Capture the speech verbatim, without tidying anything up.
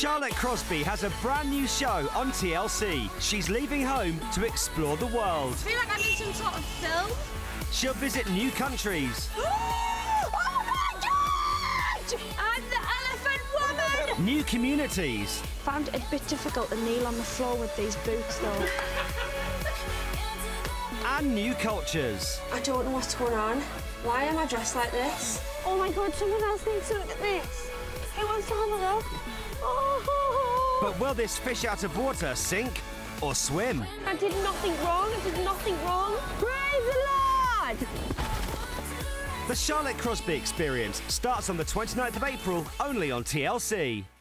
Charlotte Crosby has a brand new show on T L C. She's leaving home to explore the world. I feel like I'm in some sort of film. She'll visit new countries. Oh my God! I'm the elephant woman! New communities. Found it a bit difficult to kneel on the floor with these boots though. And new cultures. I don't know what's going on. Why am I dressed like this? Oh my God, someone else needs to look at this. Who wants to have a look? Oh. But will this fish out of water sink or swim? I did nothing wrong. I did nothing wrong. Praise the Lord! The Charlotte Crosby Experience starts on the twenty-ninth of April, only on T L C.